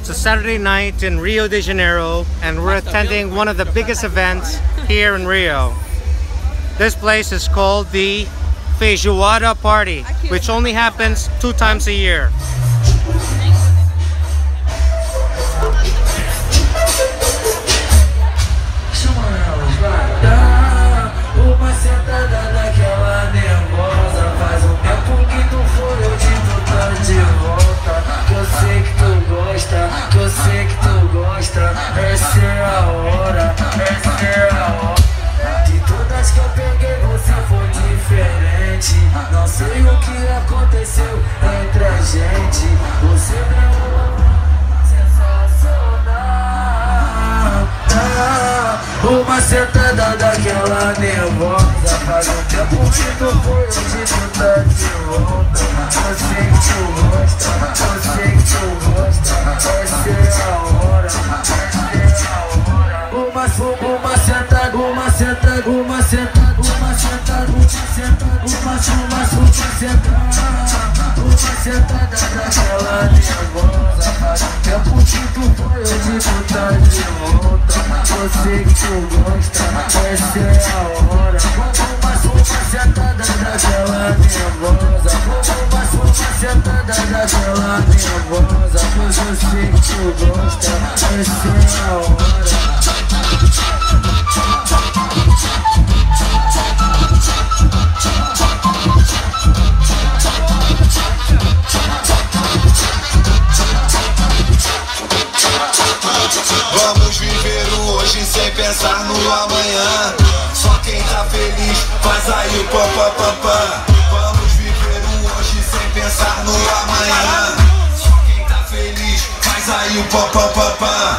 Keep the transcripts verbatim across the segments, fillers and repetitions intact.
It's a Saturday night in Rio de Janeiro, and we're attending one of the biggest events here in Rio. This place is called the Feijoada party, which only happens two times a year. Não sei o que aconteceu entre a gente. Você é sensacional. Uma sentada daquela nervosa. Faz um tempo que tu foi, hoje tu tá de volta. Eu sei que tu gosta, eu sei que tu gosta. Essa é a hora, essa é a hora. Uma, uma sentada, uma sentada, uma sentada, uma sentada, uma sentada, uma, uma, uma sentada, uma sentada daquela nervosa. Faz um tempo que tu foi, hoje tu tá de volta. Eu sei que tu gosta, essa é a hora. Uma, uma sentada daquela nervosa. Uma, uma sentada daquela nervosa. Pois eu sei que tu gosta, essa é a hora. Vamos viver o hoje sem pensar no amanhã. Só quem tá feliz faz aí o pam pam pam pam. Vamos viver o hoje sem pensar no amanhã. Só quem tá feliz faz aí o pam pam pam pam.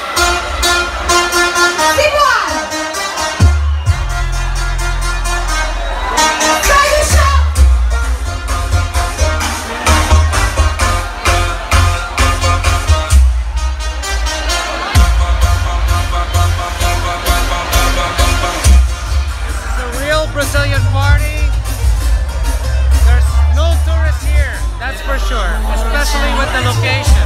Brazilian party. There's no tourists here, that's for sure, especially with the location.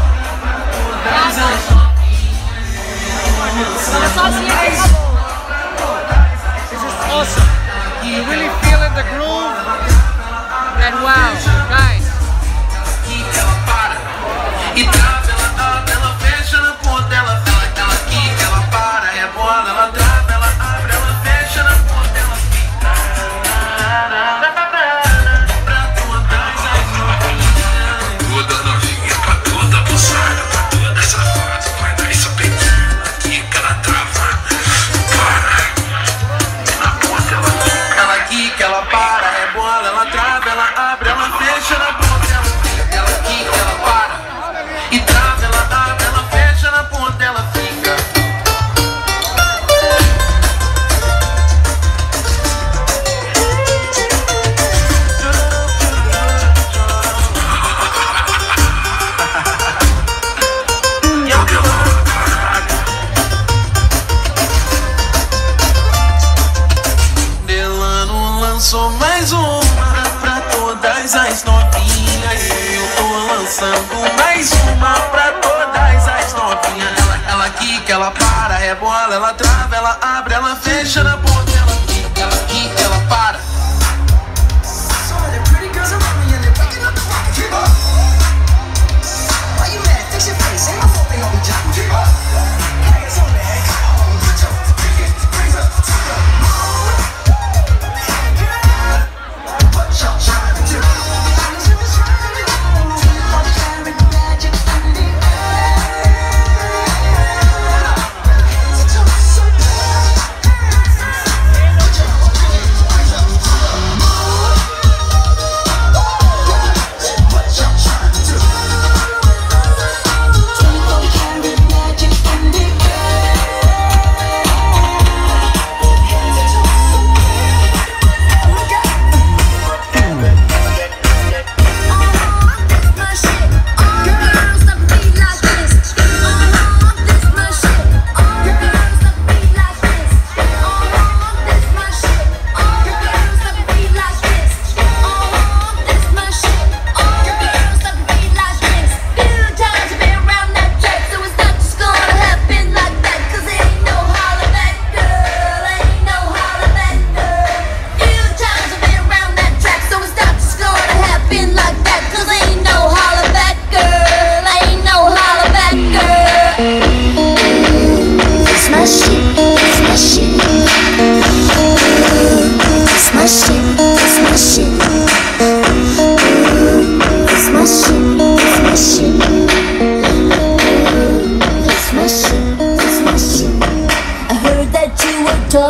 This is awesome. You really feel in the groove, and wow, guys. Lançou mais uma pra todas as novinhas. Eu tô lançando mais uma pra todas as novinhas. Ela, ela quica, ela para, rebola, ela trava, ela abre, ela fecha na ponta. Ela quica, ela quica, ela para.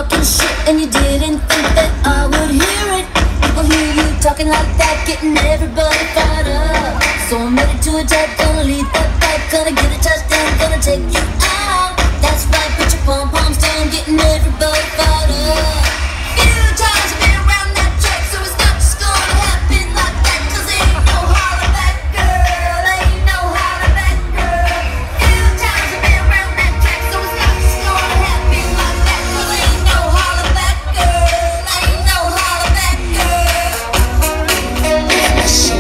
talking shit and you didn't think that I would hear it. People hear you talking like that, getting everybody fired up. So I'm ready to attack, gonna lead that fight, gonna get a touchdown, gonna take you out. That's right, put your pom-poms down, getting everybody fired up. Few times I've been around that track, so it's not just gonna happen like that. Cause ain't no holler back, girl, ain't no holler back, girl. Few times I've been around that track, so it's not just gonna happen like that. Cause ain't no holler back, girl, ain't no holler back, girl. My shit,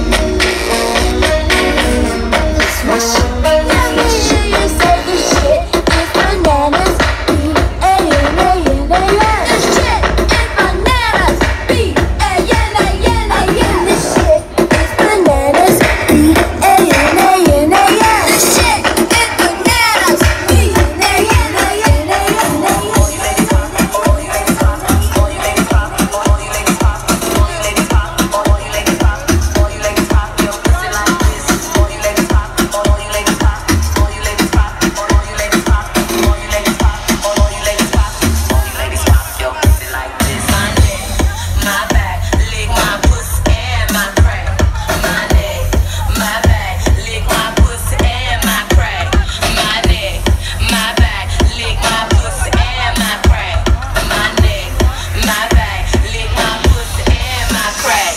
it's my shit. Let me hear you say this shit. It's bananas, B A N A N A S. This shit is bananas, B A N A N A S. This shit is bananas, B A N A N A S. This shit is bananas, B A N A N A S. All you ladies pop, all you ladies pop, all you ladies pop, all you ladies pop, all you ladies pop, all you ladies pop, all you ladies pop, your pussy like this. All you ladies pop, all you ladies pop, all you ladies pop, all you ladies pop, all you ladies pop, all you ladies pop, all you ladies pop, your pussy like this. My neck, my back, lick my pussy and my crack. My neck, my back, lick my pussy and my crack. My neck, my back, lick my pussy and my crack. My neck, my back, lick my pussy and my crack.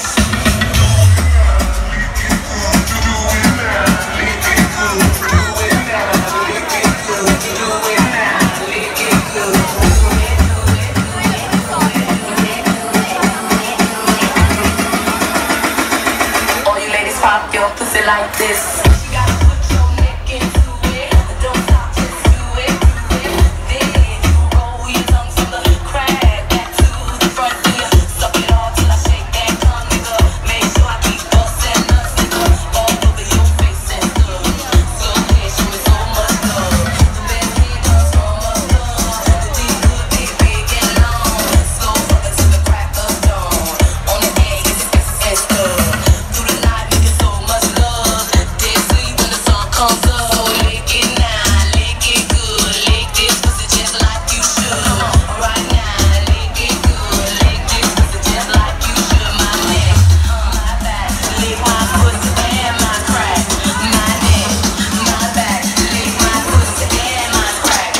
All you ladies pop your pussy like this. You gotta put your neck into it. Don't stop, just do it, do it. Then you roll your tongue from the crack back to the front. Then you suck it all till I shake that tongue, nigga. Make sure I keep busting nuts, nigga. All over your face and stuff. So yeah, show me so much love. The best he does so much love. The D good, be big and long. Slow fucking to the crack of dawn. On the egg, it's it's stuff. Through the night, we get so much love. Dead sleep when the sun comes up. So lick it now, lick it good. Lick this pussy just like you should. Right now, lick it good. Lick this pussy just like you should. My neck, my back, lick my pussy and my crack. My neck, my back, lick my pussy and my crack.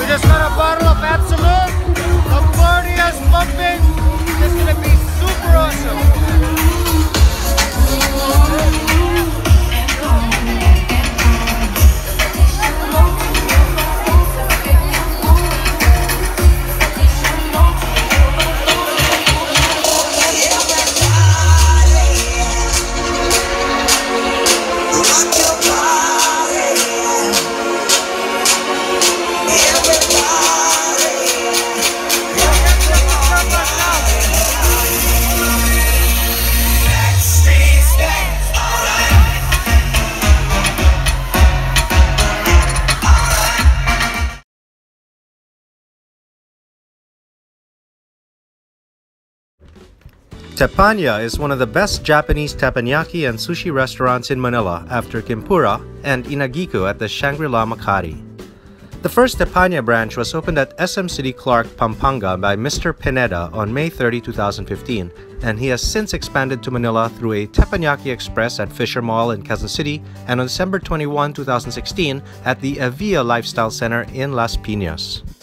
just got a bottle of Absolute. The party is pumping. It's gonna be super awesome. Teppanyaki is one of the best Japanese teppanyaki and sushi restaurants in Manila after Kimpura and Inagiku at the Shangri-La Makati. The first Teppanyaki branch was opened at S M City Clark, Pampanga by Mister Pineda on May thirtieth, two thousand fifteen, and he has since expanded to Manila through a Teppanyaki Express at Fisher Mall in Quezon City and on December twenty-first, two thousand sixteen at the Avia Lifestyle Center in Las Piñas.